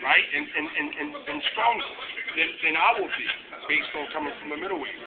right, and stronger than I will be, based on coming from a middleweight.